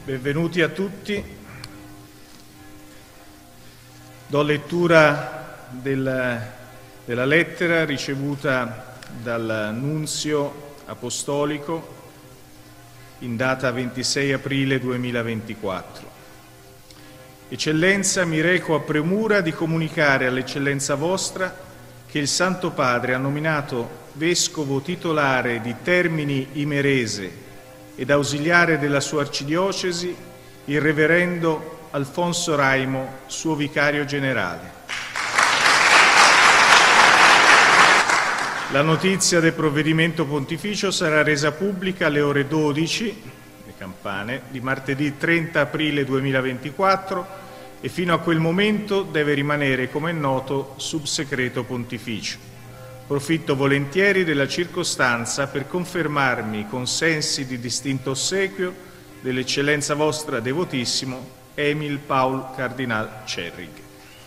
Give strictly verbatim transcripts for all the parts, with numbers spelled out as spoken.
Benvenuti a tutti. Do lettura del, della lettera ricevuta dal Nunzio Apostolico in data ventisei aprile duemilaventiquattro. Eccellenza, mi reco a premura di comunicare all'Eccellenza vostra che il Santo Padre ha nominato Vescovo titolare di Termini Imerese ed ausiliare della sua arcidiocesi il Reverendo Alfonso Raimo, suo vicario generale. La notizia del provvedimento pontificio sarà resa pubblica alle ore dodici, le campane, di martedì trenta aprile duemilaventiquattro e fino a quel momento deve rimanere, come è noto, sub segreto pontificio. Profitto volentieri della circostanza per confermarmi con sensi di distinto ossequio dell'Eccellenza vostra devotissimo Emil Paul Cardinal Cerrig.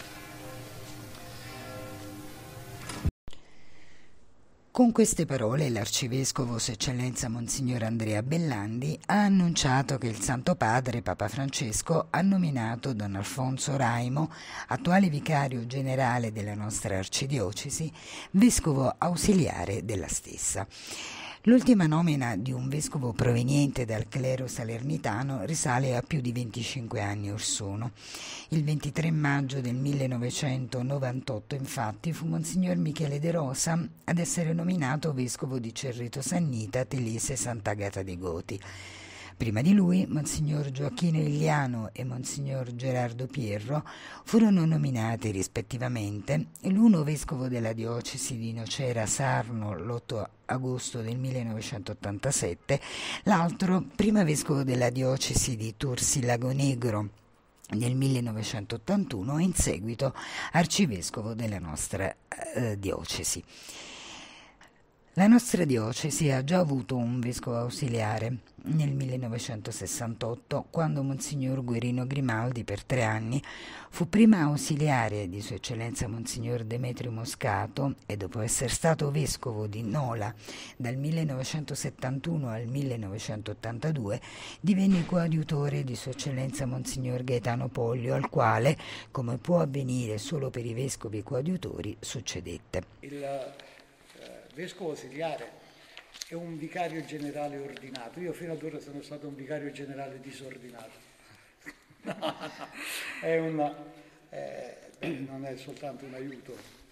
Con queste parole l'Arcivescovo Sua Eccellenza Monsignor Andrea Bellandi ha annunciato che il Santo Padre, Papa Francesco, ha nominato Don Alfonso Raimo, attuale vicario generale della nostra arcidiocesi, vescovo ausiliare della stessa. L'ultima nomina di un vescovo proveniente dal clero salernitano risale a più di venticinque anni or sono. Il ventitré maggio del millenovecentonovantotto, infatti, fu Monsignor Michele De Rosa ad essere nominato vescovo di Cerreto Sannita, Telese, Sant'Agata dei Goti. Prima di lui, Monsignor Gioacchino Iliano e Monsignor Gerardo Pierro furono nominati rispettivamente, l'uno vescovo della diocesi di Nocera Sarno l'otto agosto del millenovecentottantasette, l'altro prima vescovo della diocesi di Tursi Lago Negro nel millenovecentottantuno e in seguito arcivescovo della nostra eh, diocesi. La nostra diocesi ha già avuto un vescovo ausiliare nel millenovecentosessantotto, quando Monsignor Guerino Grimaldi per tre anni fu prima ausiliare di Sua Eccellenza Monsignor Demetrio Moscato e dopo essere stato vescovo di Nola dal millenovecentosettantuno al millenovecentottantadue divenne coadiutore di Sua Eccellenza Monsignor Gaetano Pollio, al quale, come può avvenire solo per i vescovi coadiutori, succedette. Il vescovo ausiliare è un vicario generale ordinato. Io fino ad ora sono stato un vicario generale disordinato. No, no, è una, eh, non è soltanto un aiuto,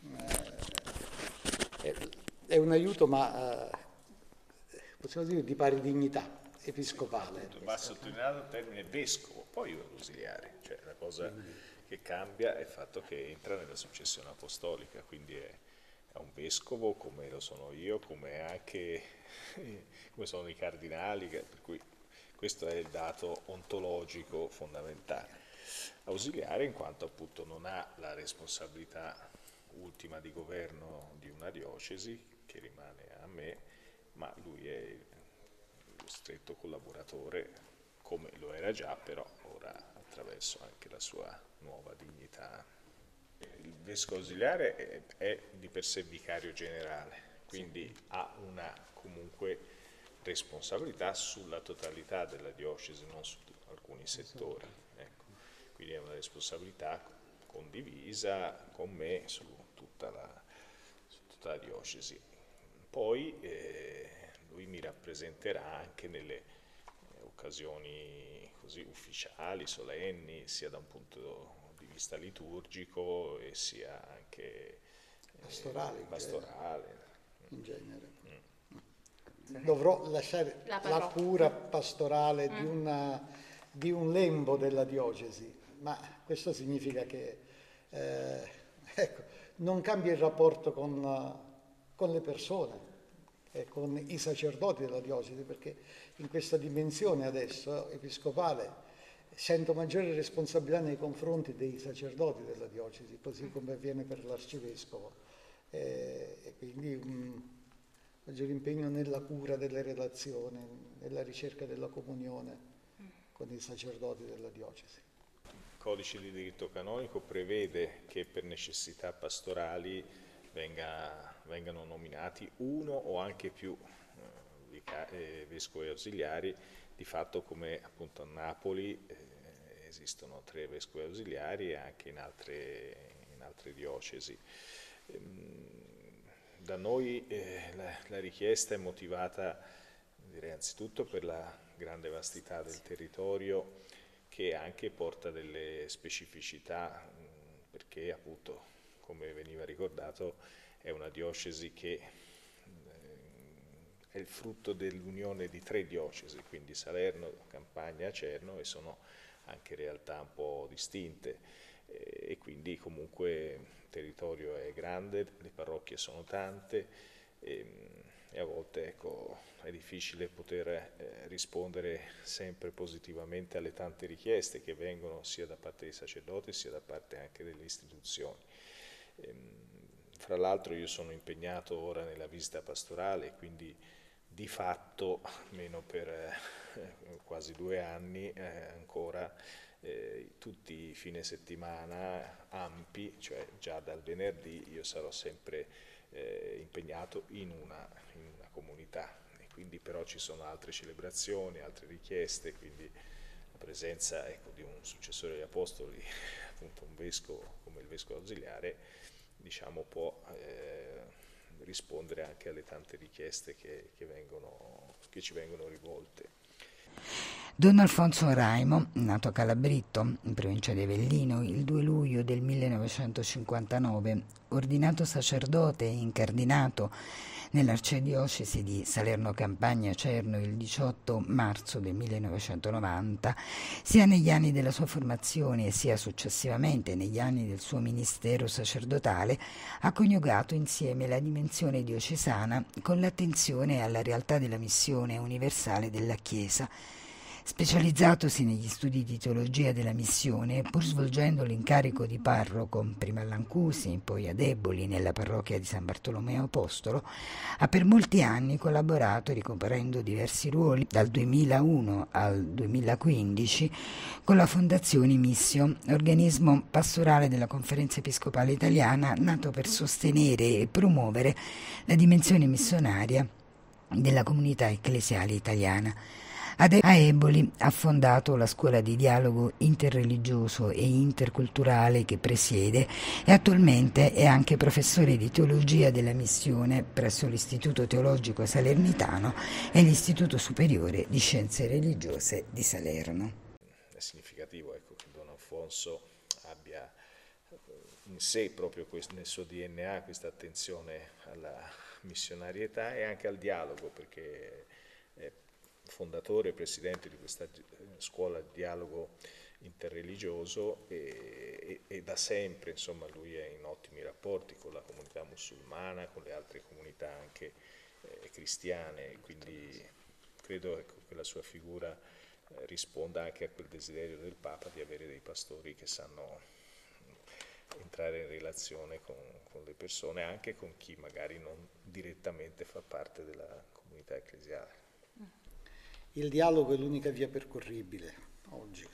eh, è, è un aiuto ma eh, possiamo dire di pari dignità episcopale. Va sottolineato il termine vescovo, poi ausiliare, cioè la cosa che cambia è il fatto che entra nella successione apostolica, quindi è a un vescovo come lo sono io, come anche come sono i cardinali, per cui questo è il dato ontologico fondamentale. Ausiliare in quanto appunto non ha la responsabilità ultima di governo di una diocesi, che rimane a me, ma lui è lo stretto collaboratore, come lo era già, però ora attraverso anche la sua nuova dignità. Il vescovo ausiliare è, è di per sé vicario generale, quindi sì, ha una comunque responsabilità sulla totalità della diocesi, non su alcuni settori. Ecco. Quindi è una responsabilità condivisa con me su tutta la, su tutta la diocesi. Poi eh, lui mi rappresenterà anche nelle eh, occasioni così ufficiali, solenni, sia da un punto di vista liturgico e sia anche eh, pastorale, pastorale. In genere. Mm. Dovrò lasciare la, la cura pastorale mm. di, una, di un lembo della diocesi, ma questo significa che eh, ecco, non cambia il rapporto con, con le persone e con i sacerdoti della diocesi, perché in questa dimensione adesso episcopale sento maggiore responsabilità nei confronti dei sacerdoti della diocesi, così come avviene per l'arcivescovo, eh, e quindi un maggiore impegno nella cura delle relazioni, nella ricerca della comunione con i sacerdoti della diocesi. Il codice di diritto canonico prevede che per necessità pastorali venga, vengano nominati uno o anche più eh, vica- eh, vescovi ausiliari di fatto come appunto a Napoli eh, esistono tre vescovi ausiliari e anche in altre, in altre diocesi. Da noi eh, la, la richiesta è motivata, direi anzitutto per la grande vastità del territorio, che anche porta delle specificità, perché appunto, come veniva ricordato, è una diocesi che è il frutto dell'unione di tre diocesi, quindi Salerno, Campania, Acerno, e sono anche realtà un po' distinte, e quindi comunque il territorio è grande, le parrocchie sono tante e, e a volte ecco, è difficile poter eh, rispondere sempre positivamente alle tante richieste che vengono sia da parte dei sacerdoti sia da parte anche delle istituzioni. Ehm, fra l'altro io sono impegnato ora nella visita pastorale, quindi di fatto, almeno per eh, quasi due anni eh, ancora, eh, tutti i fine settimana ampi, cioè già dal venerdì, io sarò sempre eh, impegnato in una, in una comunità. E quindi però ci sono altre celebrazioni, altre richieste, quindi la presenza ecco, di un successore degli apostoli, appunto un vescovo come il vescovo ausiliare, diciamo può eh, rispondere anche alle tante richieste che, che, vengono, che ci vengono rivolte. Don Alfonso Raimo, nato a Calabritto, in provincia di Avellino, il due luglio del millenovecentocinquantanove, ordinato sacerdote e incardinato nell'arcidiocesi di Salerno-Campania Acerno il diciotto marzo del millenovecentonovanta, sia negli anni della sua formazione sia successivamente negli anni del suo ministero sacerdotale, ha coniugato insieme la dimensione diocesana con l'attenzione alla realtà della missione universale della Chiesa. Specializzatosi negli studi di teologia della missione, pur svolgendo l'incarico di parroco, prima a Lancusi, poi ad Eboli, nella parrocchia di San Bartolomeo Apostolo, ha per molti anni collaborato, ricoprendo diversi ruoli, dal duemilauno al duemilaquindici, con la Fondazione Missio, organismo pastorale della Conferenza Episcopale Italiana, nato per sostenere e promuovere la dimensione missionaria della comunità ecclesiale italiana. A Eboli ha fondato la scuola di dialogo interreligioso e interculturale che presiede e attualmente è anche professore di teologia della missione presso l'Istituto Teologico Salernitano e l'Istituto Superiore di Scienze Religiose di Salerno. È significativo ecco, che Don Alfonso abbia in sé proprio questo, nel suo D N A questa attenzione alla missionarietà e anche al dialogo, perché è fondatore e presidente di questa scuola di dialogo interreligioso e, e, e da sempre insomma lui è in ottimi rapporti con la comunità musulmana, con le altre comunità anche eh, cristiane, quindi credo ecco, che la sua figura eh, risponda anche a quel desiderio del Papa di avere dei pastori che sanno entrare in relazione con, con le persone, anche con chi magari non direttamente fa parte della comunità ecclesiale. Il dialogo è l'unica via percorribile oggi,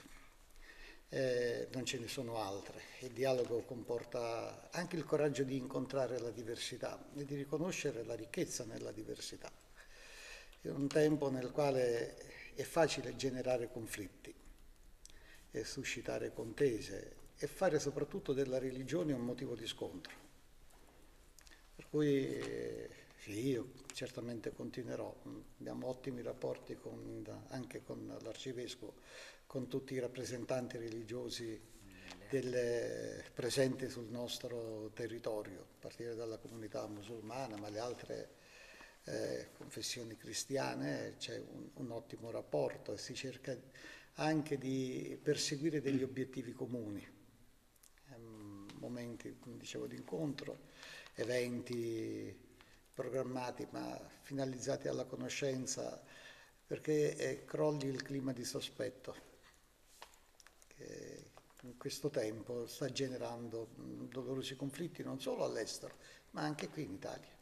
eh, non ce ne sono altre. Il dialogo comporta anche il coraggio di incontrare la diversità e di riconoscere la ricchezza nella diversità. È un tempo nel quale è facile generare conflitti e suscitare contese e fare soprattutto della religione un motivo di scontro. Per cui eh, sì, io certamente continuerò, abbiamo ottimi rapporti con, anche con l'Arcivescovo, con tutti i rappresentanti religiosi delle, presenti sul nostro territorio, a partire dalla comunità musulmana, ma le altre eh, confessioni cristiane, c'è un, un ottimo rapporto e si cerca anche di perseguire degli obiettivi comuni, ehm, momenti, come dicevo, di incontro, eventi programmati ma finalizzati alla conoscenza, perché eh, crolli il clima di sospetto che in questo tempo sta generando dolorosi conflitti non solo all'estero ma anche qui in Italia.